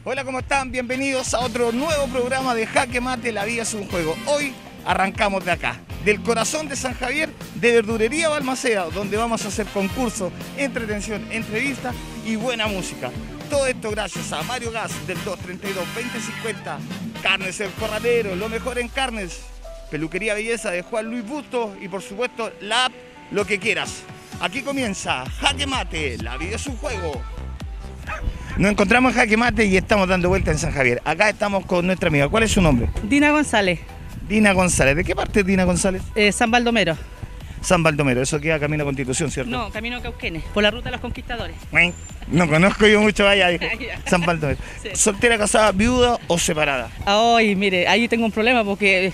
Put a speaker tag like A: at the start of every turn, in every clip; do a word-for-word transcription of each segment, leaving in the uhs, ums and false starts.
A: Hola, ¿cómo están? Bienvenidos a otro nuevo programa de Jaque Mate, la vida es un juego. Hoy arrancamos de acá, del corazón de San Javier, de Verdurería Balmaceda, donde vamos a hacer concursos, entretención, entrevistas y buena música. Todo esto gracias a Mario Gas del dos treinta y dos, veinte cincuenta, Carnes El Corralero, lo mejor en carnes, Peluquería Belleza de Juan Luis Busto y por supuesto la app Lo que quieras. Aquí comienza Jaque Mate, la vida es un juego. Nos encontramos en Jaque Mate y estamos dando vuelta en San Javier. Acá estamos con nuestra amiga. ¿Cuál es su nombre?
B: Dina González.
A: Dina González. ¿De qué parte es Dina González?
B: Eh, San Baldomero.
A: San Baldomero. Eso queda camino a Constitución, ¿cierto?
B: No, camino a Cauquenes, por la ruta de los conquistadores.
A: No conozco yo mucho allá, dijo. San Baldomero. Sí. ¿Soltera, casada, viuda o separada?
B: Ay, mire, ahí tengo un problema porque...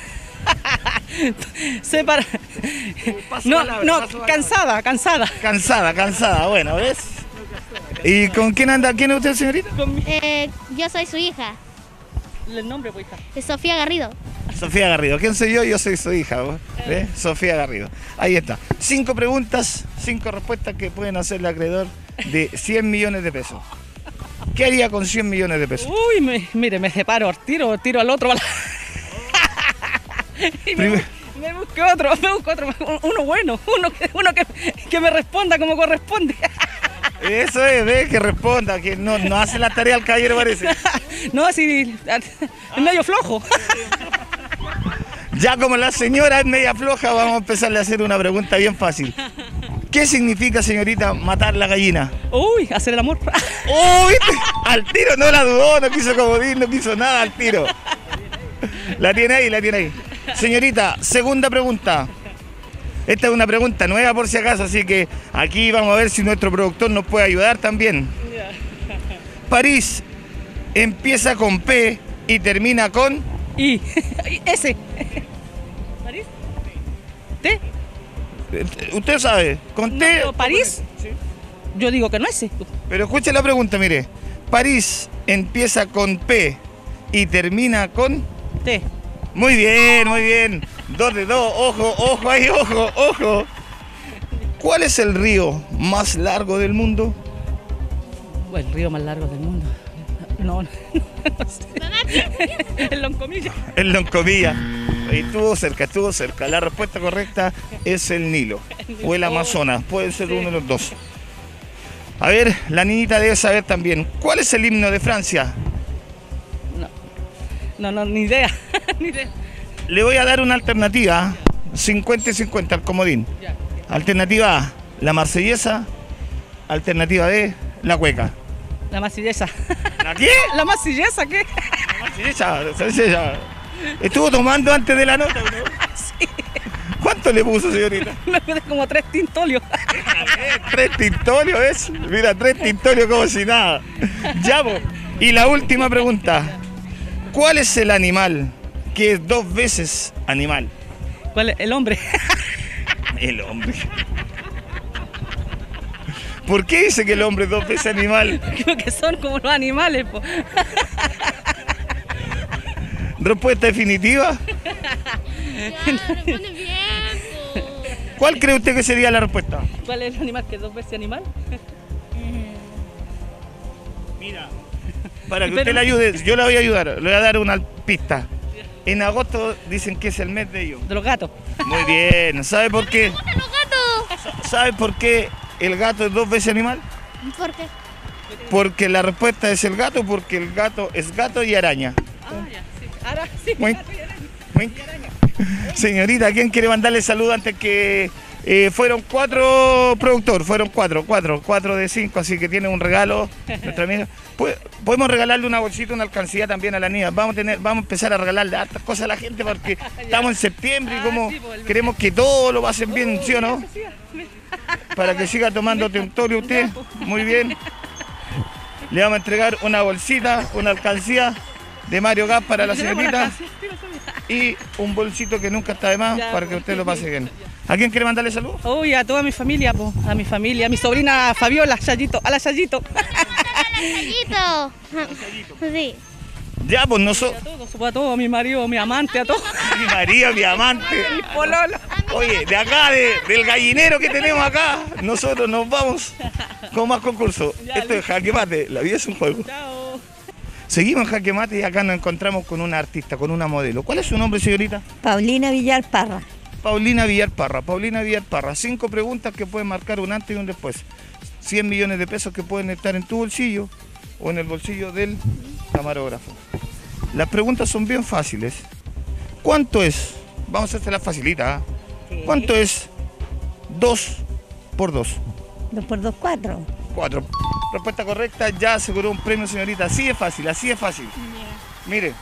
B: Separa... No, palabra, no, cansada, cansada.
A: Cansada, cansada. Bueno, ¿ves? ¿Y con quién anda? ¿Quién es usted, señorita?
C: Mi... Eh, yo soy su hija.
B: ¿El nombre, pues, hija?
C: Es Sofía Garrido.
A: Sofía Garrido. ¿Quién soy yo? Yo soy su hija. ¿Ves? Sofía Garrido. Ahí está. Cinco preguntas, cinco respuestas que pueden hacer el acreedor de cien millones de pesos. ¿Qué haría con cien millones de pesos?
B: Uy, me, mire, me separo, tiro, tiro al otro. Y me, me busco otro, me busco otro, uno bueno, uno, uno que, que me responda como corresponde.
A: Eso es, ve, que responda, que no, no hace la tarea al caballero, parece.
B: No, así, es medio flojo.
A: Ya como la señora es media floja, vamos a empezarle a hacer una pregunta bien fácil. ¿Qué significa, señorita, matar la gallina?
B: Uy, hacer el amor.
A: Uy, al tiro no la dudó, no quiso comodín, no quiso nada al tiro. La tiene ahí, la tiene ahí. Señorita, segunda pregunta. Esta es una pregunta nueva por si acaso, así que aquí vamos a ver si nuestro productor nos puede ayudar también. París empieza con P y termina con...
B: I. S. ¿París? ¿T?
A: Usted sabe, con T...
B: No, ¿París?
A: Sí.
B: Yo digo que no es.
A: Pero escuche la pregunta, mire. París empieza con P y termina con...
B: T.
A: Muy bien, muy bien. Dos de dos, ojo, ojo ahí, ojo, ojo. ¿Cuál es el río más largo del mundo?
B: Bueno, el río más largo del mundo. No, no, no sé. El Loncomilla.
A: El Loncomilla. Estuvo cerca, estuvo cerca. La respuesta correcta es el Nilo o el Amazonas. Puede ser uno de los dos. A ver, la niñita debe saber también. ¿Cuál es el himno de Francia?
B: No, no, ni idea, ni idea.
A: Le voy a dar una alternativa, cincuenta y cincuenta al comodín.
B: Ya.
A: Alternativa A, la marsellesa. Alternativa B, la cueca.
B: La marsellesa.
A: ¿La qué?
B: ¿La marsellesa qué?
A: La marsellesa, la marsellesa. Estuvo tomando antes de la nota, ¿no?
B: Sí.
A: ¿Cuánto le puso, señorita?
B: Le puse como tres tintolios.
A: Tres tintolios, ¿ves? Mira, tres tintolios como si nada. Ya, po. Y la última pregunta. ¿Cuál es el animal que es dos veces animal?
B: ¿Cuál es? El hombre.
A: El hombre. ¿Por qué dice que el hombre es dos veces animal?
B: Creo que son como los animales, po.
A: ¿Respuesta definitiva?
C: Ya, responde bien, po.
A: ¿Cuál cree usted que sería la respuesta?
B: ¿Cuál es el animal que es dos veces animal?
A: Mira, para que usted le ayude, yo le voy a ayudar, le voy a dar una pista. En agosto dicen que es el mes de ellos.
B: De los gatos.
A: Muy bien, ¿sabe por qué?
C: ¡Me gustan los gatos!
A: ¿Sabe por qué el gato es dos veces animal?
C: ¿Por qué?
A: Porque la respuesta es el gato, porque el gato es gato y araña.
B: Ah, ya, sí. Ahora sí.
A: Muy,
B: gato y araña.
A: muy. Señorita, ¿quién quiere mandarle saludo antes que eh, fueron cuatro productores? Fueron cuatro, cuatro, cuatro de cinco, así que tiene un regalo nuestra amiga. Podemos regalarle una bolsita, una alcancía también a la niña. Vamos a tener, vamos a empezar a regalarle hartas cosas a la gente porque estamos en septiembre y como queremos que todo lo pasen bien, ¿sí o no? Para que siga tomando Tentorio usted. Muy bien. Le vamos a entregar una bolsita, una alcancía de Mario Gas para la señorita y un bolsito que nunca está de más para que usted lo pase bien. ¿A quién quiere mandarle saludos?
B: Uy, a toda mi familia, po. A mi familia, a mi sobrina Fabiola, Chayito, a la Chayito.
C: ¡Chayito! Sí.
A: Ya, pues nosotros.
B: A todos, a todos, a mi marido, a mi amante, a todos.
A: Mi marido, mi amante.
B: Mi pololo.
A: Oye, de acá, de, del gallinero que tenemos acá, nosotros nos vamos con más concursos. Esto es Jaque Mate, la vida es un juego.
B: Chao.
A: Seguimos en Jaque Mate y acá nos encontramos con una artista, con una modelo. ¿Cuál es su nombre, señorita?
D: Paulina Villar Parra.
A: Paulina Villar Parra. Paulina Villar Parra. Cinco preguntas que pueden marcar un antes y un después. cien millones de pesos que pueden estar en tu bolsillo o en el bolsillo del camarógrafo. Las preguntas son bien fáciles. ¿Cuánto es? Vamos a hacer la facilita. ¿eh?
D: Sí.
A: ¿Cuánto es dos por dos?
D: Dos por dos, cuatro.
A: Cuatro. Respuesta correcta, ya aseguró un premio, señorita. Así es fácil, así es fácil. Mire,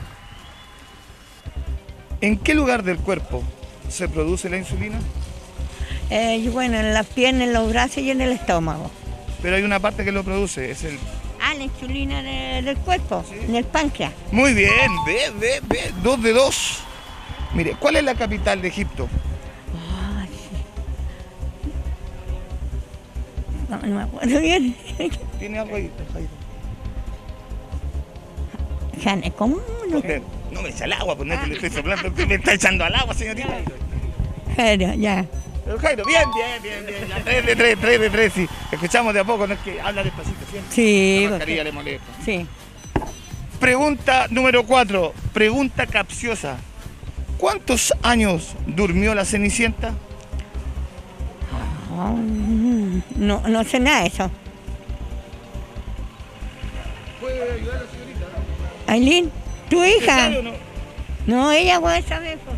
A: ¿en qué lugar del cuerpo se produce la insulina?
D: Eh, y bueno, en las piernas, en los brazos y en el estómago.
A: Pero hay una parte que lo produce, es el...
D: Ah, la insulina de- del cuerpo,
A: Sí.
D: en el páncreas.
A: Muy bien, ve, ve, ve, dos de dos. Mire, ¿cuál es la capital de Egipto?
D: Ay, sí. No, no me acuerdo bien.
A: ¿Tiene algo ahí? Jairo?
D: Jane, ¿cómo? No,
A: Porque no me echa al agua, pues no es que le estoy soplando, usted me está echando al agua, señorita.
D: Jairo, ya.
A: Pero Jairo, bien, bien, bien, bien. Ya, tres de tres, tres de tres, sí. Escuchamos de a poco, no es que habla despacito siempre.
D: Sí,
A: La mascarilla
D: porque-
A: le molesta.
D: sí.
A: Pregunta número cuatro, pregunta capciosa. ¿Cuántos años durmió la Cenicienta?
D: Oh, no, no sé nada de eso.
A: ¿Puede ayudar a la señorita?
D: Aileen, tu hija.
A: ¿Sabe o no?
D: No, ella puede saber. pues.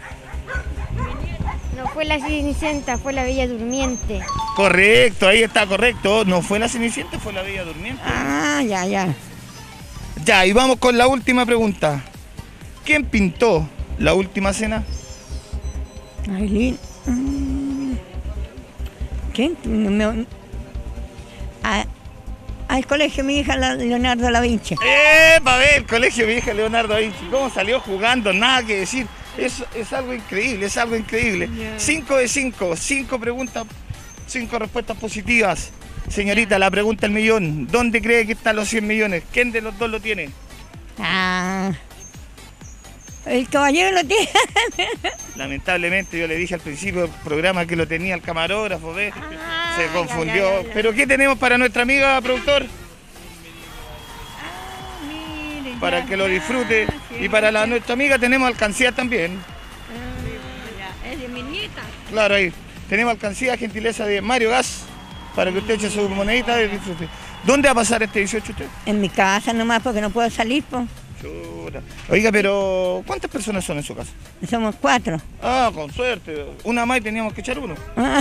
C: No fue la Cenicienta, fue la Bella Durmiente.
A: Correcto, ahí está correcto. No fue la Cenicienta, fue la Bella Durmiente.
D: Ah, ya, ya.
A: Ya, y vamos con la última pregunta. ¿Quién pintó la última cena?
D: Aileen. mm, ¿Quién? No me- a- al colegio mi hija la- Leonardo da Vinci.
A: ¡Eh, para ver! El colegio mi hija Leonardo da Vinci. ¿Cómo salió jugando? Nada que decir. Es, es algo increíble, es algo increíble. Cinco de cinco, cinco preguntas, cinco respuestas positivas. Señorita, la pregunta del millón. ¿Dónde cree que están los cien millones? ¿Quién de los dos lo tiene?
D: Ah, el caballero lo tiene.
A: Lamentablemente, yo le dije al principio del programa que lo tenía el camarógrafo, ¿ves?
D: Ah,
A: Se
D: ya,
A: confundió.
D: ya, ya, ya.
A: ¿Pero qué tenemos para nuestra amiga productor?
D: Ah, mire,
A: Para
D: ya,
A: que lo
D: ya,
A: disfrute.
D: sí,
A: Y para la,
D: sí.
A: nuestra amiga tenemos alcancía también.
D: Ah, ya, es de mi nieta.
A: Claro, ahí. Tenemos alcancía, gentileza de Mario Gas, para que usted eche su monedita y disfrute. ¿Dónde va a pasar este dieciocho usted?
D: En mi casa nomás porque no puedo salir, pues.
A: Chuta. Oiga, pero ¿cuántas personas son en su casa?
D: Somos cuatro.
A: Ah, con suerte. Una más y teníamos que echar uno.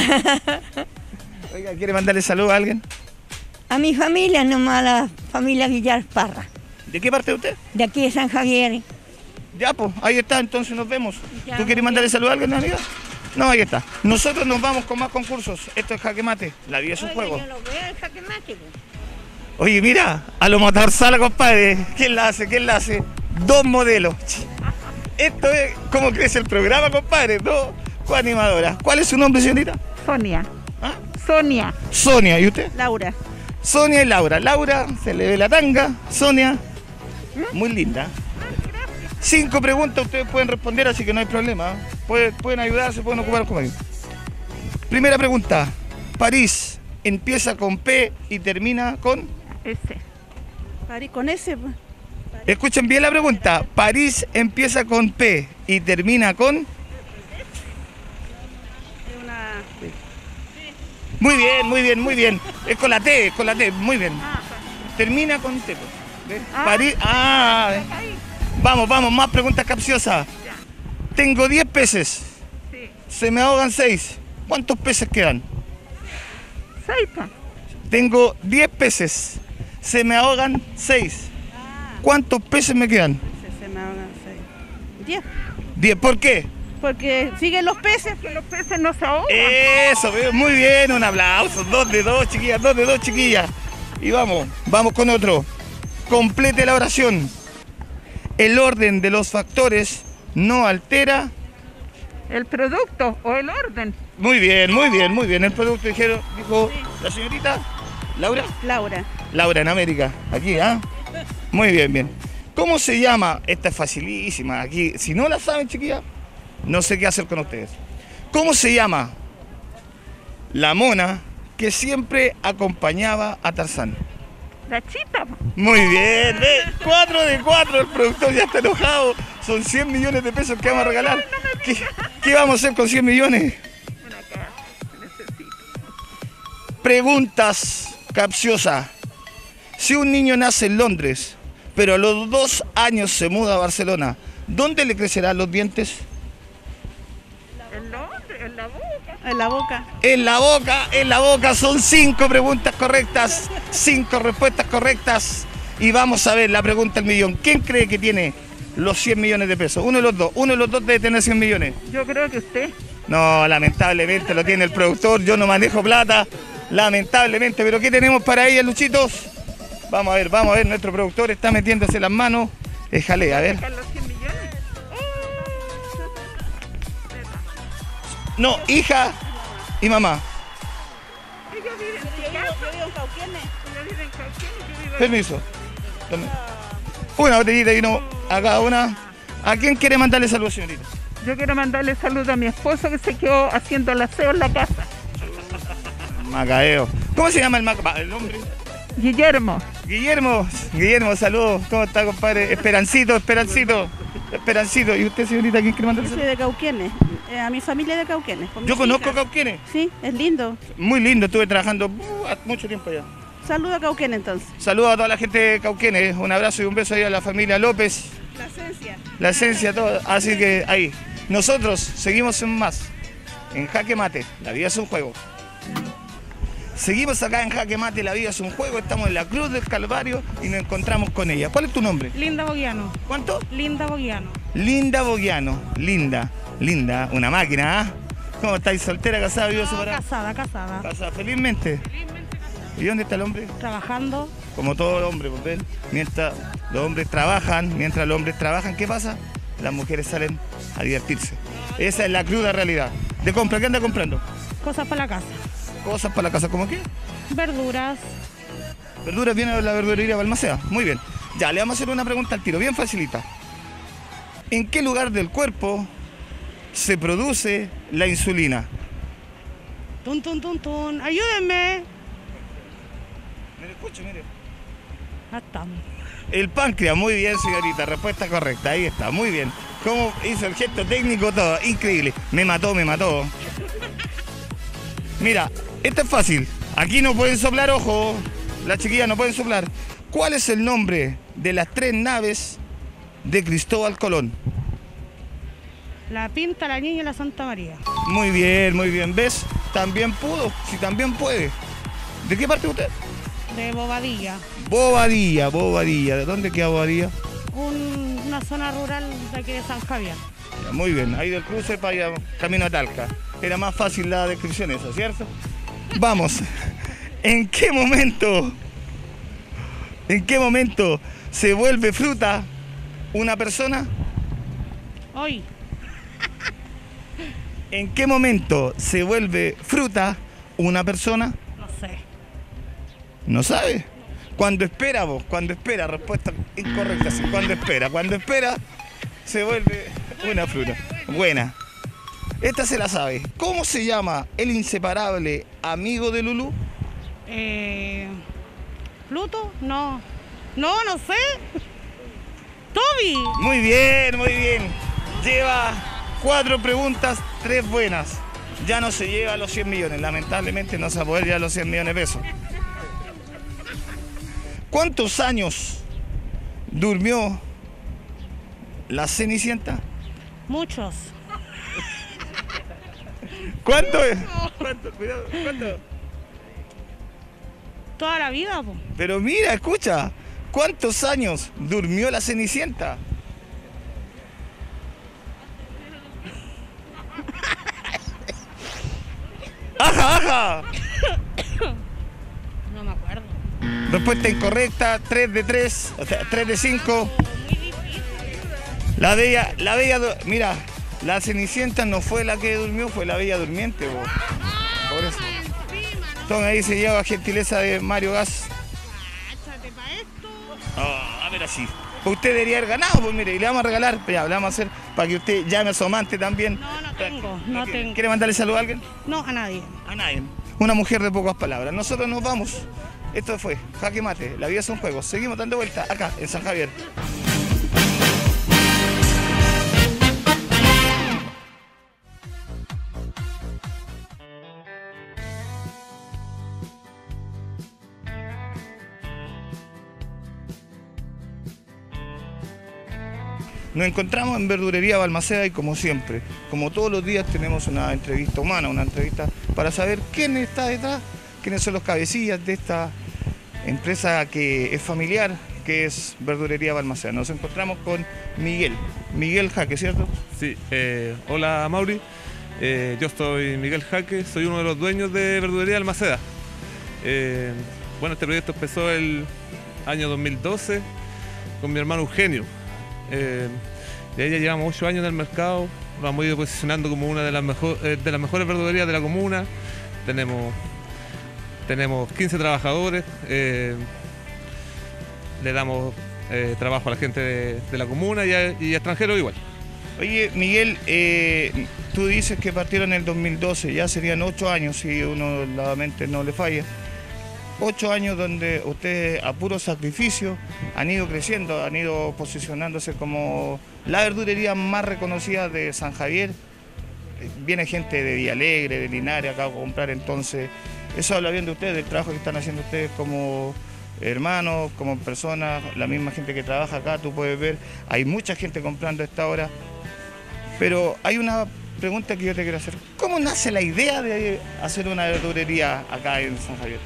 A: Oiga, ¿quiere mandarle saludos a alguien?
D: A mi familia nomás, a la familia Villar Parra,
A: ¿De qué parte de usted?
D: de aquí de San Javier.
A: Ya, pues, ahí está, entonces nos vemos.
D: Ya,
A: ¿Tú quieres
D: muy
A: mandarle
D: bien.
A: saludos a alguien, amiga? No, ahí está. Nosotros nos vamos con más concursos. Esto es Jaque Mate. La vida es un
D: Oiga,
A: juego.
D: yo lo veo el jaque mate, pues.
A: Oye, mira, a lo matar sala, compadre. ¿Quién la hace? ¿Quién la hace? Dos modelos. Esto es cómo crece el programa, compadre. Dos coanimadoras. ¿Cuál es su nombre, señorita?
E: Sonia.
A: ¿Ah?
E: Sonia.
A: Sonia. ¿Y usted?
E: Laura.
A: Sonia y Laura. Laura, se le ve la tanga. Sonia, muy linda. Cinco preguntas ustedes pueden responder, así que no hay problema. Pueden, pueden ayudarse, pueden ocupar como yo. Primera pregunta. París empieza con P y termina con...
E: Ese. Pari con ese. pues.
A: Escuchen bien la pregunta. París empieza con P y termina con...
E: Es una.
A: Muy bien, muy bien, muy bien. Es con la T, es con la T, muy bien.
E: Ah,
A: Termina con T. pues. ¿Ves?
E: Ah.
A: París... Ah, vamos, vamos, más preguntas capciosas. Tengo diez peces.
E: sí.
A: Se me ahogan seis. ¿Cuántos peces quedan?
E: Seis, pues.
A: Tengo diez peces. Se me ahogan seis. ¿Cuántos peces me quedan?
E: Se, se me ahogan seis. Diez.
A: diez. ¿Por qué?
E: Porque siguen los peces, que los peces no se ahogan.
A: Eso, veo, muy bien, un aplauso. Dos de dos, chiquillas, dos de dos, chiquillas. Y vamos, vamos con otro. Complete la oración. El orden de los factores no altera.
E: El producto o el orden.
A: Muy bien, muy bien, muy bien. El producto dijeron, dijo la señorita Laura.
E: Laura.
A: Laura en América, aquí, ¿ah? Muy bien, bien. ¿Cómo se llama? Esta es facilísima. Aquí, si no la saben, chiquillas, no sé qué hacer con ustedes. ¿Cómo se llama la mona que siempre acompañaba a Tarzán?
E: La chita. Po.
A: Muy bien, ve, cuatro de cuatro, el productor ya está enojado. Son cien millones de pesos que vamos a regalar. ¿Qué, qué vamos a hacer con cien millones?
E: Una casa, necesito.
A: Preguntas capciosas. Si un niño nace en Londres, pero a los dos años se muda a Barcelona, ¿dónde le crecerán los dientes?
E: En la, en la boca.
B: En la boca.
A: En la boca, en la boca. Son cinco preguntas correctas, cinco respuestas correctas. Y vamos a ver la pregunta del millón. ¿Quién cree que tiene los cien millones de pesos? Uno de los dos. Uno de los dos debe tener cien millones.
E: Yo creo que usted.
A: No, lamentablemente lo tiene el productor. Yo no manejo plata. Lamentablemente. ¿Pero qué tenemos para ella, Luchitos? Vamos a ver, vamos a ver. Nuestro productor está metiéndose las manos. Déjale, a ver.
E: Sacar los cien millones.
A: No, hija y mamá.
E: Ellos viven en su casa. Yo vivo en Cauquenes. Ellos viven en Cauquenes. Yo vivo en...
A: Permiso. Una botellita de vino a cada una. ¿A quién quiere mandarle saludos, señorita?
E: Yo quiero mandarle saludos a mi esposo que se quedó haciendo el aseo en la casa.
A: Macabeo. ¿Cómo se llama el Macabeo? ¿El nombre?
E: Guillermo.
A: Guillermo. Guillermo, saludos. ¿Cómo está, compadre? Esperancito, Esperancito. Esperancito. ¿Y usted, señorita, quién quiere mandarle
B: Yo soy
A: saludos?
B: de Cauquenes, eh, a mi familia de Cauquenes. con
A: Yo
B: mis
A: conozco
B: hijas.
A: Cauquenes.
B: Sí, es lindo.
A: Muy lindo, estuve trabajando uh, hace mucho tiempo allá.
B: Saludo a Cauquenes entonces.
A: Saludos a toda la gente de Cauquenes. Un abrazo y un beso ahí a la familia López.
B: La esencia.
A: La esencia, todo. Así que ahí. Nosotros seguimos en más. En Jaque Mate. La vida es un juego. Seguimos acá en Jaque Mate. La vida es un juego. Estamos en la Cruz del Calvario y nos encontramos con ella. ¿Cuál es tu nombre?
B: Linda Boguiano.
A: ¿Cuánto?
B: Linda Boguiano.
A: Linda Boguiano. Linda. Linda. Una máquina, ¿ah? ¿Cómo estáis? ¿Soltera, casada, viva,
B: No,
A: separada?
B: casada, casada.
A: Casada, felizmente. ¿Y dónde está el hombre?
B: Trabajando.
A: Como todo hombre, pues ven, mientras los hombres trabajan, mientras los hombres trabajan, ¿qué pasa? Las mujeres salen a divertirse. Esa es la cruda realidad. ¿De compra? ¿Qué anda comprando?
B: Cosas para la casa.
A: Cosas para la casa, ¿cómo qué?
B: Verduras.
A: Verduras, viene de la verdulería Balmaceda. Muy bien. Ya, le vamos a hacer una pregunta al tiro, bien facilita. ¿En qué lugar del cuerpo se produce la insulina?
B: Tun, tun, tun, tun. Ayúdenme.
A: Mire, escuche, mire.
B: Ya estamos.
A: El páncreas, muy bien, señorita, respuesta correcta, ahí está, muy bien. ¿Cómo hizo el gesto técnico? Todo, increíble. Me mató, me mató. Mira, esto es fácil. Aquí no pueden soplar, ojo. Las chiquillas no pueden soplar. ¿Cuál es el nombre de las tres naves de Cristóbal Colón?
B: La Pinta, la Niña y la Santa María.
A: Muy bien, muy bien. ¿Ves? También pudo, si también puede. ¿De qué parte usted?
B: De Bobadilla.
A: Bobadilla, Bobadilla. ¿De dónde queda Bobadilla?
B: Un- una zona rural de aquí de San Javier.
A: Ya, muy bien, ahí del cruce para allá, camino a Talca. Era más fácil la descripción esa, ¿cierto? Vamos. ¿En qué momento? ¿En qué momento se vuelve fruta una persona?
B: Hoy.
A: ¿En qué momento se vuelve fruta una persona?
B: No sé.
A: ¿No sabe? Cuando espera vos, cuando espera, respuesta incorrecta, sí, cuando espera, cuando espera se vuelve una fruta. Buena. Esta se la sabe. ¿Cómo se llama el inseparable amigo de Lulú?
B: Eh, ¿Pluto? No. No, no sé. Toby.
A: Muy bien, muy bien. Lleva cuatro preguntas, tres buenas. Ya no se lleva los cien millones. Lamentablemente no se va a poder llevar los cien millones de pesos. ¿Cuántos años durmió la Cenicienta?
B: Muchos.
A: ¿Cuánto es? ¿Cuánto? Cuidado, ¿cuánto?
B: Toda la vida, po.
A: Pero mira, escucha. ¿Cuántos años durmió la Cenicienta? ¡Ajá, ajá!
B: No me acuerdo.
A: Respuesta incorrecta, tres de tres, o sea, tres de cinco. La bella, la bella, du- mira, la Cenicienta no fue la que durmió, fue la Bella Durmiente, bo. Por eso. Entonces ahí se lleva gentileza de Mario Gas. Ah, a ver así. Usted debería haber ganado, pues mire, y le vamos a regalar, ya, le vamos a hacer para que usted llame a su amante también.
B: No, no tengo, no
A: ¿Quiere-
B: tengo.
A: ¿Quiere mandarle saludo a alguien?
B: No, a nadie.
A: A nadie. Una mujer de pocas palabras. Nosotros nos vamos Esto fue Jaque Mate, la vida es un juego. Seguimos dando vuelta acá en San Javier. Nos encontramos en Verdulería Balmaceda y como siempre, como todos los días tenemos una entrevista humana, una entrevista para saber quién está detrás, quiénes son los cabecillas de esta empresa que es familiar, que es Verdulería Balmaceda. Nos encontramos con Miguel, Miguel Jaque, ¿cierto?
F: Sí, eh, hola Mauri, eh, yo soy Miguel Jaque, soy uno de los dueños de Verdulería Balmaceda. Eh, bueno, este proyecto empezó el año dos mil doce con mi hermano Eugenio. Eh, de ella llevamos ocho años en el mercado, nos hemos ido posicionando como una de las, mejor, eh, de las mejores verdulerías de la comuna. Tenemos, tenemos quince trabajadores, eh, le damos eh, trabajo a la gente de, de la comuna y, a, y a extranjeros igual.
A: Oye, Miguel, eh, tú dices que partieron en el dos mil doce, ya serían ocho años si uno la mente no le falla. Ocho años donde ustedes a puro sacrificio han ido creciendo, han ido posicionándose como la verdulería más reconocida de San Javier. Viene gente de Villalegre, de Linares acá a comprar, entonces eso habla bien de ustedes, del trabajo que están haciendo ustedes como hermanos, como personas, la misma gente que trabaja acá, tú puedes ver, hay mucha gente comprando a esta hora, pero hay una pregunta que yo te quiero hacer. ¿Cómo nace la idea de hacer una verdulería acá en San Javier?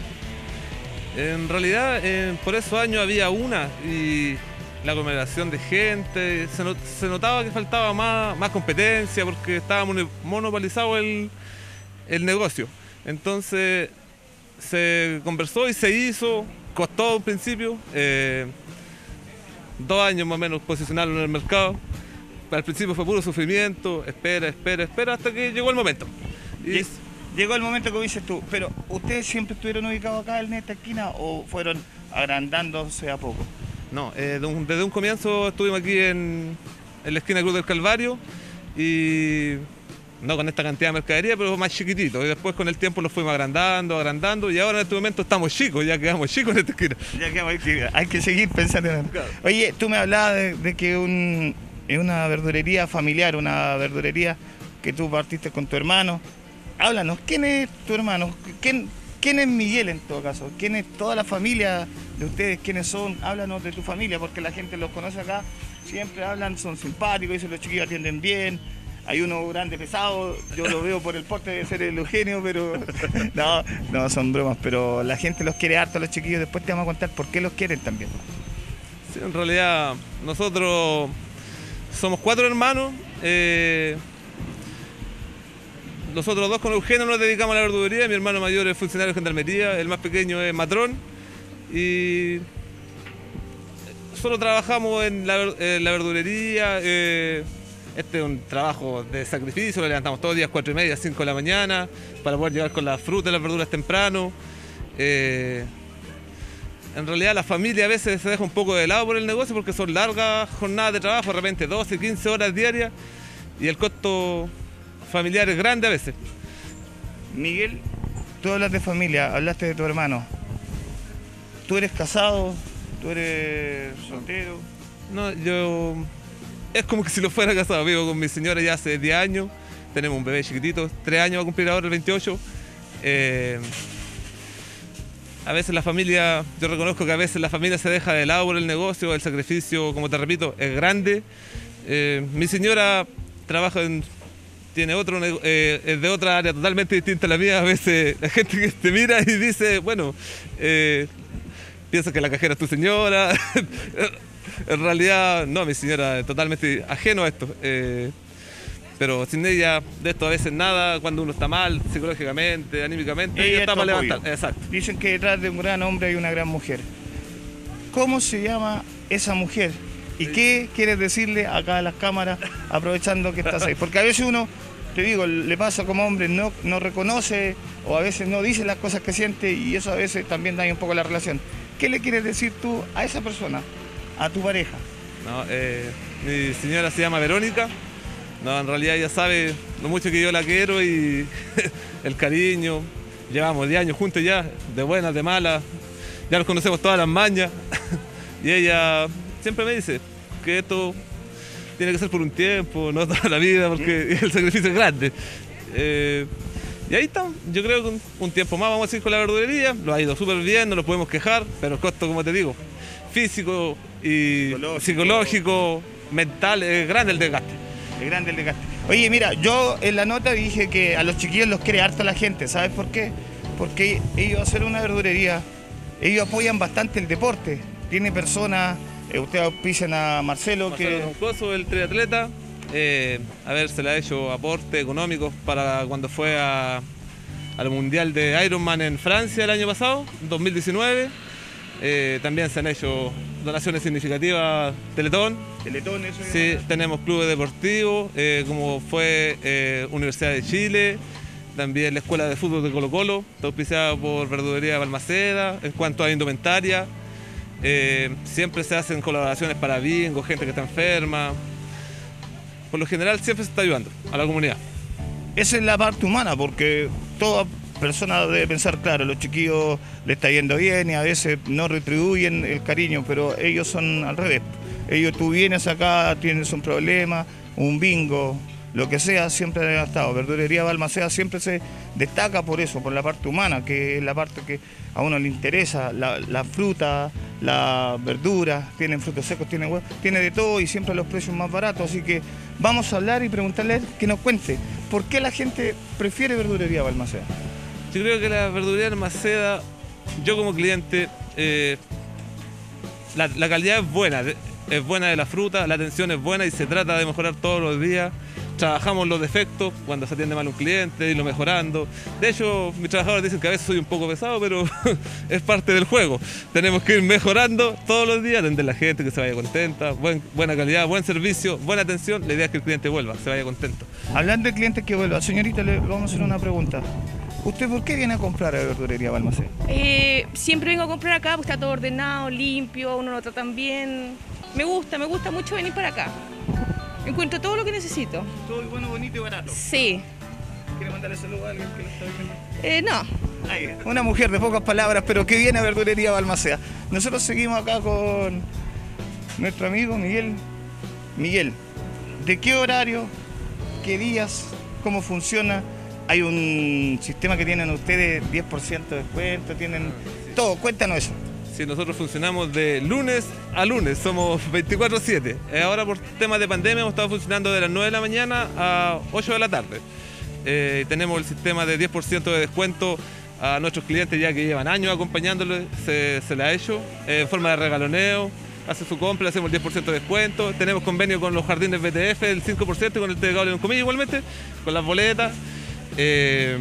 F: En realidad, eh, por esos años había una y la aglomeración de gente, se, not, se notaba que faltaba más, más competencia porque estaba monopolizado el, el negocio. Entonces se conversó y se hizo, costó un principio, eh, dos años más o menos posicionarlo en el mercado. Al principio fue puro sufrimiento, espera, espera, espera, hasta que llegó el momento. Y,
A: y... Llegó el momento, como dices tú, pero ¿ustedes siempre estuvieron ubicados acá en esta esquina o fueron agrandándose a poco?
F: No, eh, de un, desde un comienzo estuvimos aquí en, en la esquina Cruz del Calvario y no con esta cantidad de mercadería, pero más chiquitito. Y después con el tiempo lo fuimos agrandando, agrandando y ahora en este momento estamos chicos, ya quedamos chicos en esta esquina.
A: Ya quedamos, hay, que, hay que seguir pensando en eso. Claro. Oye, tú me hablabas de, de que un, es una verdulería familiar, una verdulería que tú partiste con tu hermano. Háblanos, ¿quién es tu hermano? ¿Quién, ¿Quién es Miguel en todo caso? ¿Quién es toda la familia de ustedes? ¿Quiénes son? Háblanos de tu familia, porque la gente los conoce acá, siempre hablan, son simpáticos, dicen los chiquillos atienden bien. Hay uno grande, pesado, yo lo veo por el porte de ser el Eugenio, pero no, no, son bromas, pero la gente los quiere harto a los chiquillos, después te vamos a contar por qué los quieren también.
F: Sí, en realidad nosotros somos cuatro hermanos. Eh... Nosotros dos con Eugenio nos dedicamos a la verdulería, mi hermano mayor es funcionario de gendarmería, el más pequeño es matrón y solo trabajamos en la, en la verdulería. Eh, este es un trabajo de sacrificio, lo levantamos todos los días cuatro y media, cinco de la mañana para poder llegar con las frutas y las verduras temprano. Eh, en realidad la familia a veces se deja un poco de lado por el negocio porque son largas jornadas de trabajo, de repente doce, quince horas diarias y el costo familiar es grande a veces.
A: Miguel, tú hablas de familia, hablaste de tu hermano. ¿Tú eres casado? ¿Tú eres soltero?
F: No, yo... Es como que si lo fuera casado. Vivo con mi señora ya hace diez años. Tenemos un bebé chiquitito, tres años va a cumplir ahora el veintiocho. Eh, a veces la familia, yo reconozco que a veces la familia se deja de lado por el negocio, el sacrificio, como te repito, es grande. Eh, mi señora trabaja en... tiene otro, eh, es de otra área totalmente distinta a la mía. A veces la gente que te mira y dice, bueno, eh, piensa que la cajera es tu señora. En realidad, no, mi señora es totalmente ajeno a esto. Eh, pero sin ella, de esto a veces nada, cuando uno está mal, psicológicamente, anímicamente, ella, ella está para levantar. Exacto.
A: Dicen que detrás de un gran hombre hay una gran mujer. ¿Cómo se llama esa mujer? ¿Y qué quieres decirle acá a las cámaras, aprovechando que estás ahí? Porque a veces uno, te digo, le pasa como hombre, no, no reconoce o a veces no dice las cosas que siente y eso a veces también daña un poco la relación. ¿Qué le quieres decir tú a esa persona, a tu pareja?
F: No, eh, mi señora se llama Verónica. No, en realidad ella sabe lo mucho que yo la quiero y el cariño. Llevamos diez años juntos ya, de buenas, de malas. ya nos conocemos todas las mañas. Y ella siempre me dice que esto tiene que ser por un tiempo, no toda la vida, porque el sacrificio es grande. Eh, y ahí estamos. Yo creo que un, un tiempo más vamos a seguir con la verdulería. Lo ha ido súper bien, no nos podemos quejar, pero el costo, como te digo, físico y psicológico, psicológico mental, es grande el desgaste.
A: Es grande el desgaste. Oye, mira, yo en la nota dije que a los chiquillos los quiere harto la gente. ¿Sabes por qué? Porque ellos hacen una verdulería, ellos apoyan bastante el deporte. Tiene personas, eh, ustedes auspician a Marcelo,
F: Marcelo
A: que...
F: Roncoso, el triatleta. Eh, a ver, se le ha hecho aportes económicos para cuando fue a, al Mundial de Ironman en Francia el año pasado, dos mil diecinueve. Eh, también se han hecho donaciones significativas, Teletón.
A: Teletón, eso.
F: Sí, tenemos clubes deportivos, eh, como fue eh, Universidad de Chile, también la Escuela de Fútbol de Colo Colo, está auspiciada por Verdulería Balmaceda. En cuanto a indumentaria, eh, siempre se hacen colaboraciones para bingo, gente que está enferma. Por lo general siempre se está ayudando a la comunidad.
A: Esa es la parte humana, porque toda persona debe pensar, claro, los chiquillos le está yendo bien y a veces no retribuyen el cariño, pero ellos son al revés. Ellos, tú vienes acá, tienes un problema, un bingo, lo que sea, siempre han estado. Verdulería Balmaceda siempre se destaca por eso, por la parte humana, que es la parte que a uno le interesa, la, la fruta, la verdura, tienen frutos secos, tienen huevos, tiene de todo y siempre a los precios más baratos. Así que vamos a hablar y preguntarle que nos cuente, ¿por qué la gente prefiere Verdulería Balmaceda?
F: Yo creo que la verdulería Balmaceda, yo como cliente, eh, la, la calidad es buena, es buena de la fruta, la atención es buena y se trata de mejorar todos los días. Trabajamos los defectos cuando se atiende mal un cliente, irlo mejorando. De hecho, mis trabajadores dicen que a veces soy un poco pesado, pero es parte del juego. Tenemos que ir mejorando todos los días, atender a la gente, que se vaya contenta, buen, buena calidad, buen servicio, buena atención. La idea es que el cliente vuelva, se vaya contento.
A: Hablando de clientes que vuelvan, señorita, le vamos a hacer una pregunta. ¿Usted por qué viene a comprar a Verdulería Balmaceda?
E: Eh, siempre vengo a comprar acá porque está todo ordenado, limpio, uno lo tratan bien. Me gusta, me gusta mucho venir para acá. Encuentro todo lo que necesito.
A: Todo bueno, bonito y barato.
E: Sí.
A: ¿Quiere mandarle saludos a alguien que lo está viendo?
E: Eh, no.
A: Ay, una mujer de pocas palabras, pero que viene a Verdulería Balmaceda. Nosotros seguimos acá con nuestro amigo Miguel. Miguel, ¿de qué horario, qué días, cómo funciona? Hay un sistema que tienen ustedes, diez por ciento de descuento, tienen todo. Cuéntanos eso.
F: Sí, nosotros funcionamos de lunes a lunes, somos veinticuatro siete. Ahora por temas de pandemia hemos estado funcionando de las nueve de la mañana a ocho de la tarde. Eh, tenemos el sistema de diez por ciento de descuento a nuestros clientes ya que llevan años acompañándolos, se, se le ha hecho eh, en forma de regaloneo. Hace su compra, le hacemos el diez por ciento de descuento. Tenemos convenio con los jardines B T F, el cinco por ciento, con el té de cable en comillas igualmente, con las boletas. Eh,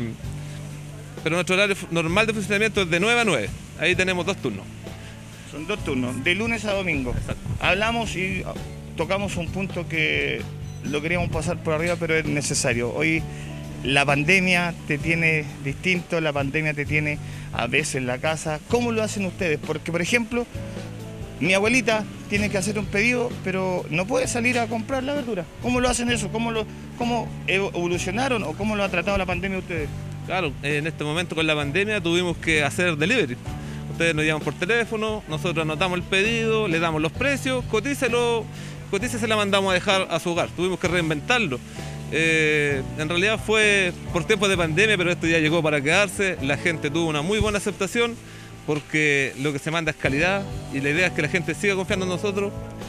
F: pero nuestro horario normal de funcionamiento es de nueve a nueve. Ahí tenemos dos turnos.
A: Son dos turnos, de lunes a domingo.
F: Exacto.
A: Hablamos y tocamos un punto que lo queríamos pasar por arriba, pero es necesario. Hoy la pandemia te tiene distinto, la pandemia te tiene a veces en la casa. ¿Cómo lo hacen ustedes? Porque, por ejemplo, mi abuelita tiene que hacer un pedido, pero no puede salir a comprar la verdura. ¿Cómo lo hacen eso? ¿Cómo, lo, cómo evolucionaron o cómo lo ha tratado la pandemia ustedes?
F: Claro, en este momento con la pandemia tuvimos que hacer delivery. Ustedes nos llaman por teléfono, nosotros anotamos el pedido, le damos los precios, cotícelo, cotícelo, se la mandamos a dejar a su hogar. Tuvimos que reinventarlo. Eh, en realidad fue por tiempos de pandemia, pero esto ya llegó para quedarse. La gente tuvo una muy buena aceptación porque lo que se manda es calidad y la idea es que la gente siga confiando en nosotros.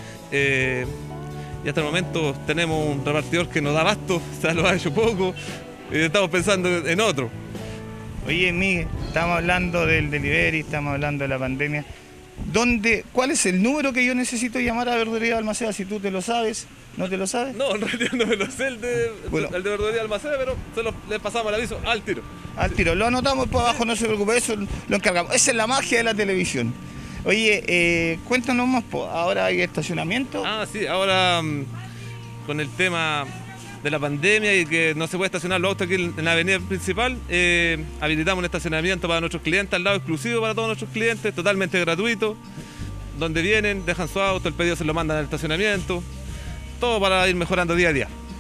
F: Eh, y hasta el momento tenemos un repartidor que nos da abasto, o sea, lo ha hecho poco y estamos pensando en otro.
A: Oye, Miguel, estamos hablando del delivery, estamos hablando de la pandemia. ¿Dónde, ¿Cuál es el número que yo necesito llamar a Verdulería Balmaceda? Si tú te lo sabes, ¿no te lo sabes?
F: No, en realidad no me lo sé el de,
A: bueno,
F: el de Verdulería Balmaceda, pero solo le pasamos el aviso al tiro.
A: Al tiro, lo anotamos por abajo, no se preocupe, eso lo encargamos. Esa es la magia de la televisión. Oye, eh, cuéntanos más, po. ¿Ahora hay estacionamiento?
F: Ah, sí, ahora um, con el tema de la pandemia y que no se puede estacionar los autos aquí en la avenida principal, eh, habilitamos un estacionamiento para nuestros clientes, al lado exclusivo para todos nuestros clientes, totalmente gratuito, donde vienen, dejan su auto, el pedido se lo mandan al estacionamiento, todo para ir mejorando día a día.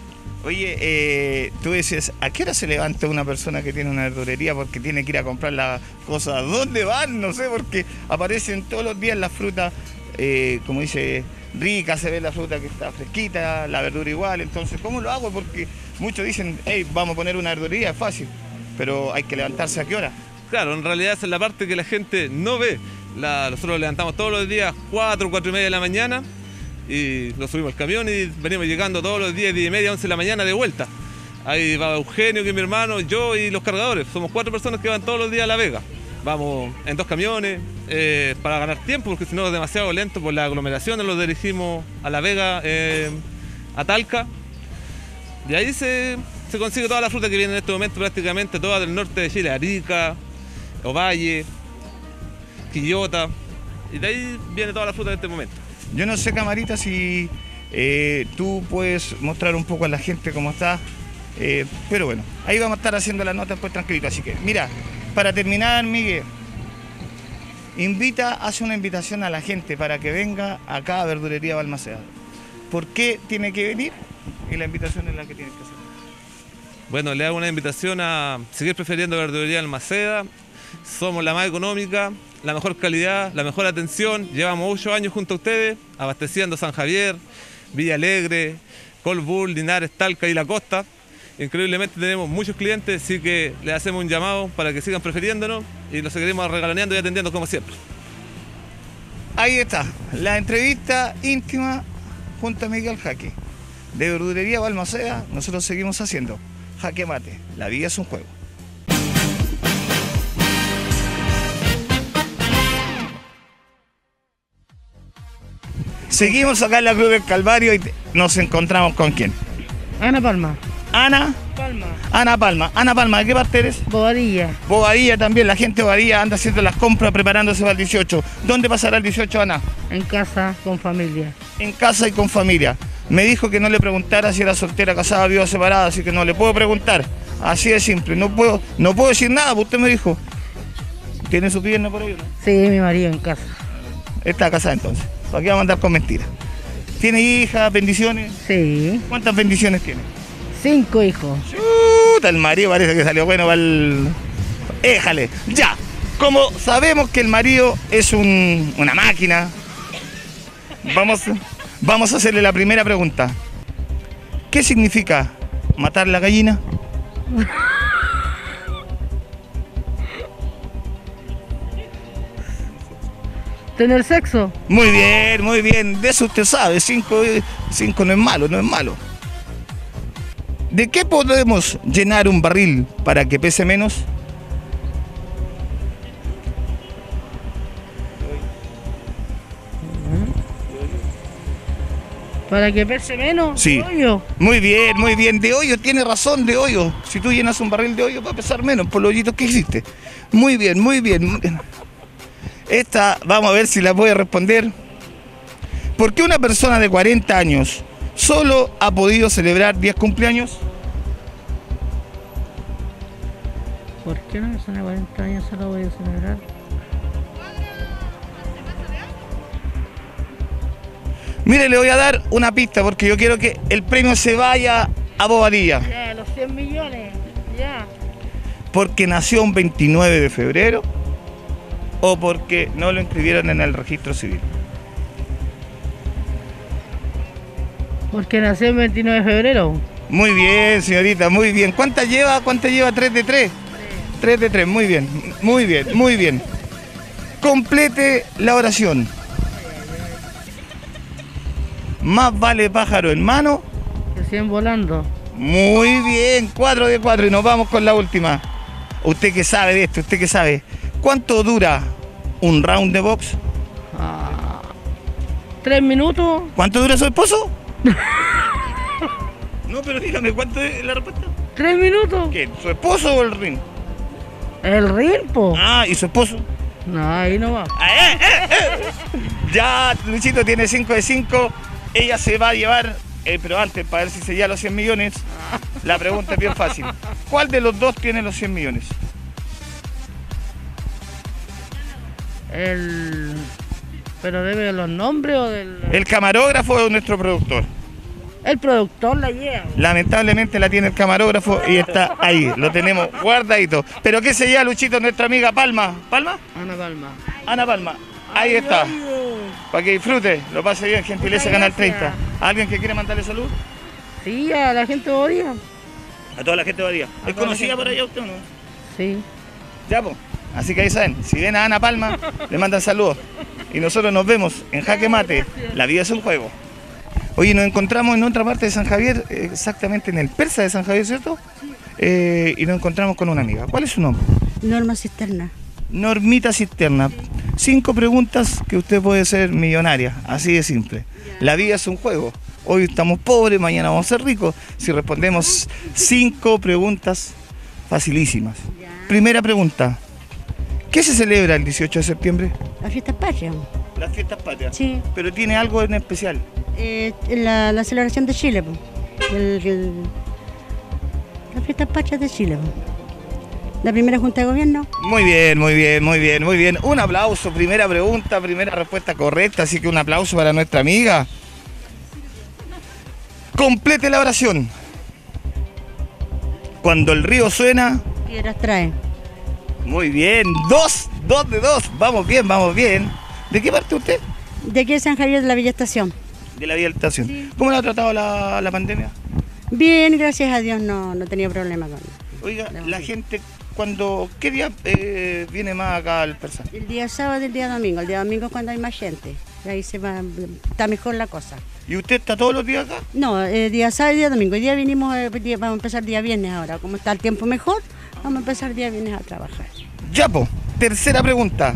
A: Oye, eh, tú dices, ¿a qué hora se levanta una persona que tiene una verdulería porque tiene que ir a comprar las cosas? ¿Dónde van? No sé, porque aparecen todos los días las frutas, eh, como dice, ricas, se ve la fruta que está fresquita, la verdura igual. Entonces, ¿cómo lo hago? Porque muchos dicen, hey, vamos a poner una verdulería, es fácil, pero hay que levantarse ¿a qué hora?
F: Claro, en realidad esa es la parte que la gente no ve. La, nosotros levantamos todos los días cuatro, cuatro y media de la mañana y nos subimos al camión y venimos llegando todos los días, diez y media, once de la mañana de vuelta. Ahí va Eugenio, que es mi hermano, yo y los cargadores. Somos cuatro personas que van todos los días a La Vega. Vamos en dos camiones eh, para ganar tiempo, porque si no es demasiado lento por la aglomeración. Nos dirigimos a La Vega, eh, a Talca. Y ahí se, se consigue toda la fruta que viene en este momento, prácticamente toda del norte de Chile, Arica, Ovalle, Quillota. Y de ahí viene toda la fruta en este momento.
A: Yo no sé, Camarita, si eh, tú puedes mostrar un poco a la gente cómo está, eh, pero bueno, ahí vamos a estar haciendo las notas pues tranquilito. Así que, mira, para terminar, Miguel, invita, hace una invitación a la gente para que venga acá a Verdulería Balmaceda. ¿Por qué tiene que venir? Y la invitación es la que tienes que hacer.
F: Bueno, le hago una invitación a seguir prefiriendo Verdulería Balmaceda. Somos la más económica, la mejor calidad, la mejor atención. Llevamos ocho años junto a ustedes, abasteciendo San Javier, Villa Alegre, Colbún, Linares, Talca y La Costa. Increíblemente tenemos muchos clientes, así que les hacemos un llamado para que sigan prefiriéndonos y los seguiremos regaloneando y atendiendo como siempre.
A: Ahí está, la entrevista íntima junto a Miguel Jaque. De Verdulería Balmaceda, nosotros seguimos haciendo Jaque Mate, la vida es un juego. Seguimos acá en la Cruz del Calvario y nos encontramos con quién.
B: Ana Palma.
A: Ana
B: Palma.
A: Ana Palma. Ana Palma, ¿de qué parte eres?
B: Bobadilla.
A: Bobadilla también, la gente de Bobadilla anda haciendo las compras, preparándose para el dieciocho. ¿Dónde pasará el dieciocho, Ana?
B: En casa, con familia.
A: En casa y con familia. Me dijo que no le preguntara si era soltera, casada, viuda, separada, así que no le puedo preguntar. Así de simple, no puedo, no puedo decir nada, porque usted me dijo. ¿Tiene su pierna por ahí o no?
B: Sí, mi marido en casa.
A: Está casada entonces. ¿Para qué va a mandar con mentiras? ¿Tiene hijas, bendiciones?
B: Sí.
A: ¿Cuántas bendiciones tiene?
B: Cinco hijos.
A: Chuta, el marido parece que salió bueno para el... Éjale, ya. Como sabemos que el marido es un, una máquina, vamos, vamos a hacerle la primera pregunta. ¿Qué significa matar la gallina?
B: ¿Tener sexo?
A: Muy bien, muy bien. De eso usted sabe. Cinco, cinco no es malo, no es malo. ¿De qué podemos llenar un barril para que pese menos?
B: ¿Para que pese menos?
A: Sí.
B: ¿De hoyo?
A: Muy bien, muy bien. De hoyo, tiene razón, de hoyo. Si tú llenas un barril de hoyo va a pesar menos por los hoyitos que hiciste. Muy bien, muy bien. Muy bien. Esta, vamos a ver si la puede responder. ¿Por qué una persona de cuarenta años solo ha podido celebrar diez cumpleaños?
B: ¿Por qué una persona de cuarenta años solo voy a celebrar?
A: Mire, le voy a dar una pista porque yo quiero que el premio se vaya a Bobadilla.
B: Ya, los cien millones, ya.
A: ¿Porque nació un veintinueve de febrero o porque no lo inscribieron en el registro civil?
B: Porque nació el veintinueve de febrero.
A: Muy bien, señorita, muy bien. ¿Cuántas lleva? ¿Cuántas lleva? ¿tres de tres? tres de tres, muy bien, muy bien, muy bien. Complete la oración. Más vale pájaro en mano
B: Que cien volando.
A: Muy bien, cuatro de cuatro y nos vamos con la última. Usted que sabe de esto, usted que sabe. ¿Cuánto dura un round de box?
B: Ah, ¿Tres minutos?
A: ¿Cuánto dura su esposo? No, pero dígame, ¿cuánto es la respuesta?
B: ¿Tres minutos?
A: ¿Qué? ¿Su esposo o el ring?
B: ¿El ritmo?
A: Ah, ¿y su esposo?
B: No, ahí no va.
A: Ah, eh, eh, eh. Ya, Luchito tiene cinco de cinco. Ella se va a llevar, eh, pero antes, para ver si se lleva los cien millones, la pregunta es bien fácil. ¿Cuál de los dos tiene los cien millones?
B: El... ¿Pero debe de los nombres o del...?
A: ¿El camarógrafo o nuestro productor?
B: El productor la lleva.
A: Lamentablemente la tiene el camarógrafo y está ahí, lo tenemos guardadito. Pero ¿qué se llama, Luchito, nuestra amiga Palma? ¿Palma?
B: Ana Palma.
A: Ana Palma, ahí está. Para que disfrute, lo pase bien, gentileza Canal treinta. ¿Alguien que quiere mandarle salud?
B: Sí, a la gente de Bodía.
A: A toda la gente de Badía. ¿Es conocida por allá usted o no?
B: Sí.
A: Ya, pues. Así que ahí saben, si ven a Ana Palma, le mandan saludos. Y nosotros nos vemos en Jaque Mate. La vida es un juego. Oye, nos encontramos en otra parte de San Javier, exactamente en el Persa de San Javier, ¿cierto? Eh, y nos encontramos con una amiga. ¿Cuál es su nombre?
D: Norma Cisterna.
A: Normita Cisterna. Cinco preguntas que usted puede ser millonaria, así de simple. La vida es un juego. Hoy estamos pobres, mañana vamos a ser ricos. Si respondemos cinco preguntas facilísimas. Primera pregunta. ¿Qué se celebra el dieciocho de septiembre?
D: La fiesta patria.
A: Las fiestas patrias.
D: Sí.
A: Pero tiene algo en especial.
D: Eh, la, la celebración de Chile, po. El, el, la fiesta patria de Chile, po. La primera junta de gobierno.
A: Muy bien, muy bien, muy bien, muy bien. Un aplauso, primera pregunta, primera respuesta correcta, así que un aplauso para nuestra amiga. Complete la oración. Cuando el río suena...
D: Piedras trae.
A: Muy bien, dos, dos de dos. Vamos bien, vamos bien. ¿De qué parte usted?
D: De aquí de San Javier de la Villa Estación.
A: De la Vía Estación.
D: Sí.
A: ¿Cómo la ha tratado la, la pandemia?
D: Bien, gracias a Dios no, no he tenido problema con
A: Oiga, la gente, cuando ¿qué día eh, viene más acá al Persa?
D: el día sábado y el día domingo. El día domingo es cuando hay más gente. Ahí se va, está mejor la cosa.
A: ¿Y usted está todos los días acá?
D: No, el día sábado y día domingo. Hoy día vinimos, eh, día- vamos a empezar día viernes ahora. Como está el tiempo mejor, vamos a empezar día viernes a trabajar.
A: Ya, po. Tercera pregunta.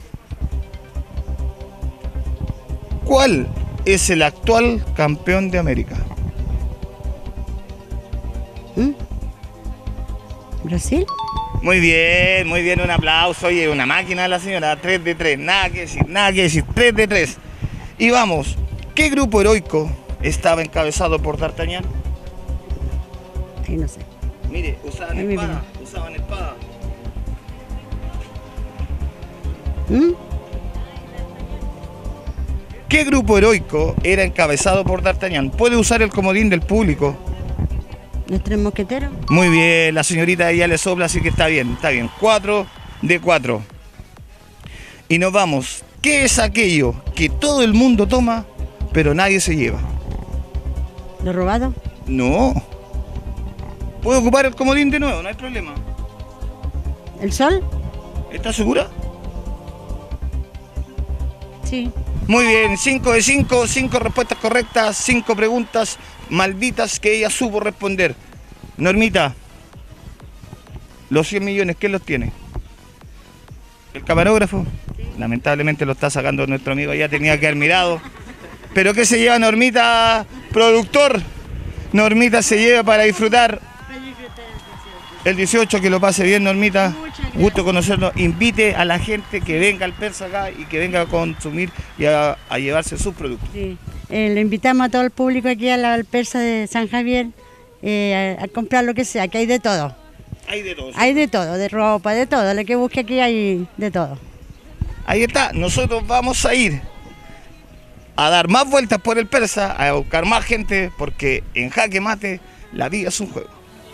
A: ¿Cuál es el actual campeón de América?
D: ¿Mm? ¿Brasil?
A: Muy bien, muy bien, un aplauso. Oye, una máquina la señora, tres de tres, nada que decir, nada que decir, tres de tres. Y vamos, ¿qué grupo heroico estaba encabezado por D'Artagnan?
D: Sí, no sé.
A: Mire, usaban
D: Ay, mi
A: espada, usaban espada.
D: ¿Mm?
A: ¿Qué grupo heroico era encabezado por D'Artagnan? Puede usar el comodín del público.
D: ¿Los tres mosqueteros?
A: Muy bien, la señorita ya le sopla, así que está bien, está bien. Cuatro de cuatro. Y nos vamos. ¿Qué es aquello que todo el mundo toma, pero nadie se lleva?
D: ¿Los robados?
A: No. ¿Puedo ocupar el comodín de nuevo? No hay problema.
D: ¿El sol?
A: ¿Estás segura?
D: Sí.
A: Muy bien, cinco de cinco, cinco respuestas correctas, cinco preguntas malditas que ella supo responder. Normita, los cien millones, ¿quién los tiene? ¿El camarógrafo? Lamentablemente lo está sacando nuestro amigo, ya tenía que haber mirado. ¿Pero qué se lleva Normita, productor? Normita se lleva para disfrutar el dieciocho, que lo pase bien, Normita. Gusto conocerlo. Invite a la gente que venga al Persa acá y que venga a consumir y a, a llevarse sus productos.
D: Sí. Eh, le invitamos a todo el público aquí a la al Persa de San Javier eh, a, a comprar lo que sea, que hay de todo.
A: Hay de todo.
D: Hay de todo, de ropa, de todo. Lo que busque aquí hay de todo.
A: Ahí está. Nosotros vamos a ir a dar más vueltas por el Persa, a buscar más gente, porque en Jaque Mate la vida es un juego.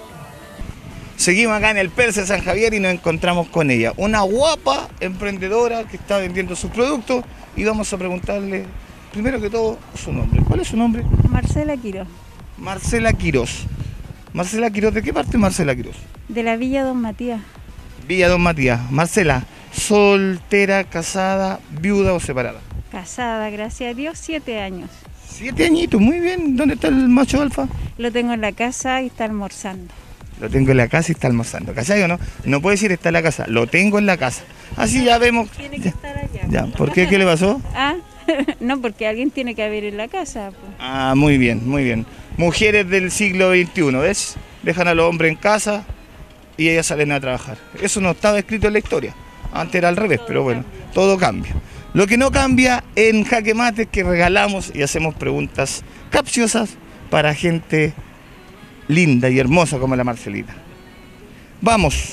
A: Seguimos acá en el Persa de San Javier y nos encontramos con ella, una guapa emprendedora que está vendiendo sus productos, y vamos a preguntarle, primero que todo, su nombre. ¿Cuál es su nombre?
G: Marcela Quiroz,
A: Marcela Quiroz. Marcela Quiroz, ¿de qué parte es Marcela Quiroz?
G: de la Villa Don Matías.
A: Villa Don Matías. Marcela, soltera, casada, viuda o separada.
G: Casada, gracias a Dios, siete años.
A: Siete añitos, muy bien. ¿Dónde está el macho alfa?
G: Lo tengo en la casa y está almorzando.
A: Lo tengo en la casa y está almorzando. ¿Cachai o no? No puede decir está en la casa, lo tengo en la casa. Así ya vemos.
G: Tiene que estar allá.
A: Ya, ¿por qué? ¿Qué le pasó?
G: Ah, no, porque alguien tiene que haber en la casa. Pues.
A: Ah, muy bien, muy bien. Mujeres del siglo veintiuno, ¿ves? Dejan a los hombres en casa y ellas salen a trabajar. Eso no estaba escrito en la historia. Antes era al revés, pero bueno, todo cambia. Lo que no cambia en Jaque Mate es que regalamos y hacemos preguntas capciosas para gente linda y hermosa como la Marcelita. Vamos.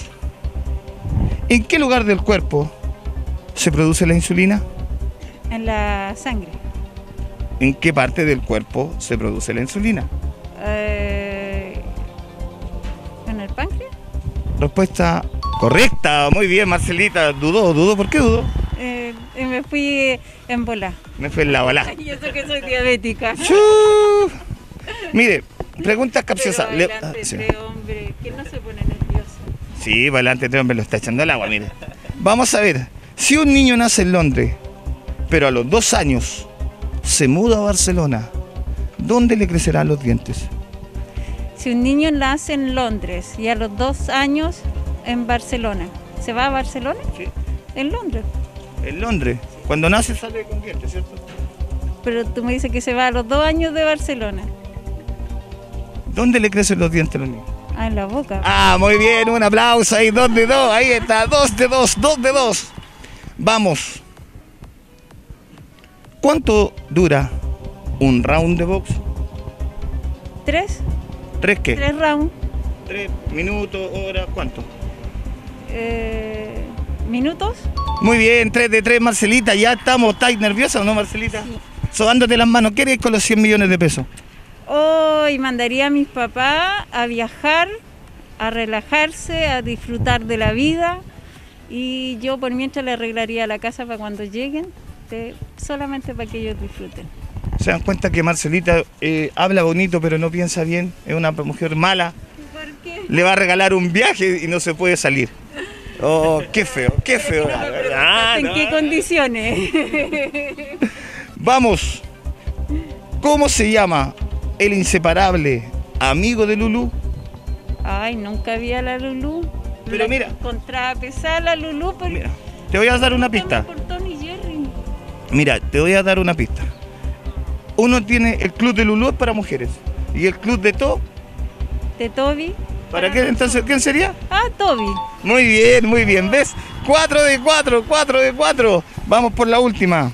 A: ¿En qué lugar del cuerpo se produce la insulina?
G: En la sangre.
A: ¿En qué parte del cuerpo se produce la insulina?
G: Eh, ¿En el páncreas?
A: Respuesta correcta. Muy bien, Marcelita. Dudó, dudó. ¿Por qué dudó?
G: Eh, y me bajé en bola.
A: Me fue en la bala.
G: Y eso que soy diabética.
A: ¡Chu! Mire, preguntas capciosas.
G: Pero
A: Le-
G: adelante,
A: ah, sí.
G: tres hombres, que no se pone nervioso.
A: Sí, para adelante, tres hombres lo está echando al agua, mire. Vamos a ver. Si un niño nace en Londres, pero a los dos años se muda a Barcelona, ¿dónde le crecerán los dientes?
G: Si un niño nace en Londres y a los dos años en Barcelona, ¿se va a Barcelona?
A: Sí.
G: En Londres.
A: En Londres. Cuando nace sale con dientes, ¿cierto?
G: Pero tú me dices que se va a los dos años de Barcelona.
A: ¿Dónde le crecen los dientes a los niños?
G: Ah, en la boca.
A: Ah, muy bien, un aplauso ahí, dos de dos, ahí está, dos de dos, dos de dos. Vamos. ¿Cuánto dura un round de box?
G: ¿Tres?
A: ¿Tres qué?
G: ¿Tres rounds?
A: Tres minutos, horas, ¿cuánto?
G: Eh, ¿Minutos?
A: Muy bien, tres de tres, Marcelita, ya estamos. ¿Estás nerviosa o no, Marcelita?
G: Sí.
A: Sobándote las manos, ¿qué eres con los cien millones de pesos?
G: Hoy mandaría a mis papás a viajar, a relajarse, a disfrutar de la vida. Y yo por mientras le arreglaría la casa para cuando lleguen, de- solamente para que ellos disfruten.
A: ¿Se dan cuenta que Marcelita eh, habla bonito pero no piensa bien? Es una mujer mala.
G: ¿Por qué?
A: Le va a regalar un viaje y no se puede salir. Oh, qué feo, qué feo. la verdad,
G: ¿En
A: no.
G: qué condiciones?
A: Vamos. ¿Cómo se llama el inseparable amigo de Lulú?
G: Ay, nunca vi a la Lulú.
A: Pero
G: La
A: mira.
G: encontraba pesada la Lulú, pero
A: Mira, te voy a dar una pista.
G: por Tony Jerry.
A: Mira, te voy a dar una pista. Uno tiene el club de Lulú es para mujeres y el club de To,
G: De Toby.
A: ¿para qué entonces quién sería?
G: Ah, Toby.
A: Muy bien, muy bien. ¿Ves? cuatro de cuatro, cuatro de cuatro. Vamos por la última.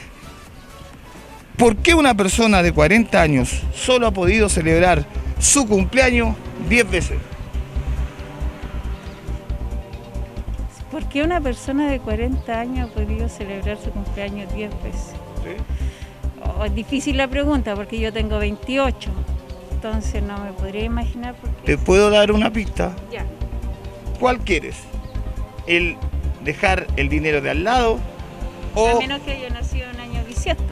A: ¿Por qué una persona de cuarenta años solo ha podido celebrar su cumpleaños diez veces?
G: ¿Por qué una persona de cuarenta años ha podido celebrar su cumpleaños diez veces? Oh, es difícil la pregunta porque yo tengo veintiocho. Entonces no me podría imaginar por qué.
A: Te puedo dar una pista.
G: Ya.
A: ¿Cuál quieres? ¿El dejar el dinero de al lado
G: A
A: o
G: menos que haya nacido en año bisiesto.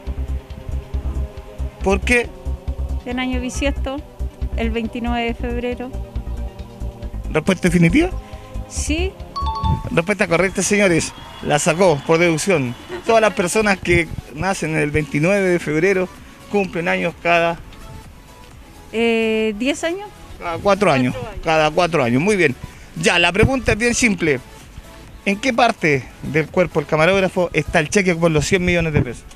A: por qué?
G: En año bisiesto, el veintinueve de febrero.
A: ¿Respuesta definitiva?
G: Sí,
A: Respuesta correcta, señores. La sacó por deducción. Todas las personas que nacen el veintinueve de febrero cumplen años cada,
G: eh, diez años.
A: cada cuatro años.
G: Cuatro años.
A: Cada cuatro años. Muy bien. Ya, la pregunta es bien simple. ¿En qué parte del cuerpo del camarógrafo está el cheque por los cien millones de pesos?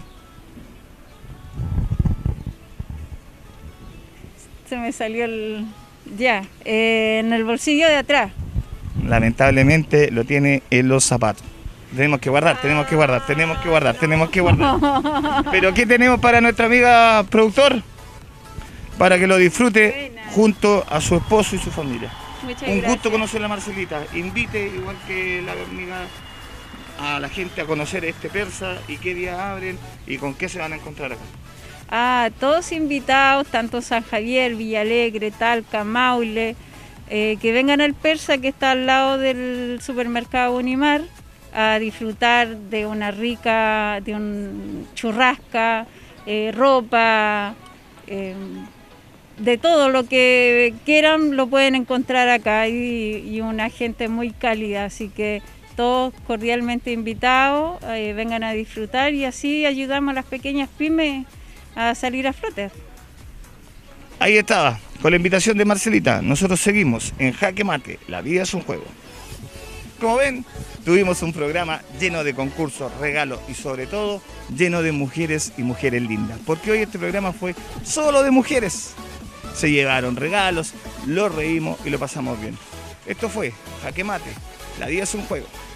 G: Se me salió el... Ya, eh, en el bolsillo de atrás.
A: Lamentablemente lo tiene en los zapatos. Tenemos que guardar, tenemos que guardar, tenemos que guardar, tenemos que guardar. Pero ¿qué tenemos para nuestra amiga productor? Para que lo disfrute
G: Buena.
A: junto a su esposo y su familia.
G: Muchas
A: Un
G: gracias.
A: gusto conocer a Marcelita. Invite, igual que la amiga, a la gente a conocer este persa y qué día abren y con qué se van a encontrar acá.
G: Ah, todos invitados, tanto San Javier, Villalegre, Talca, Maule, eh, que vengan al Persa que está al lado del supermercado Unimar a disfrutar de una rica, de un churrasca, eh, ropa, eh, de todo lo que quieran lo pueden encontrar acá y, y una gente muy cálida, así que todos cordialmente invitados, eh, vengan a disfrutar y así ayudamos a las pequeñas pymes a salir a flote.
A: Ahí estaba, con la invitación de Marcelita. Nosotros seguimos en Jaque Mate, la vida es un juego. Como ven, tuvimos un programa lleno de concursos, regalos y sobre todo lleno de mujeres y mujeres lindas. Porque hoy este programa fue solo de mujeres. Se llevaron regalos, lo reímos y lo pasamos bien. Esto fue Jaque Mate, la vida es un juego.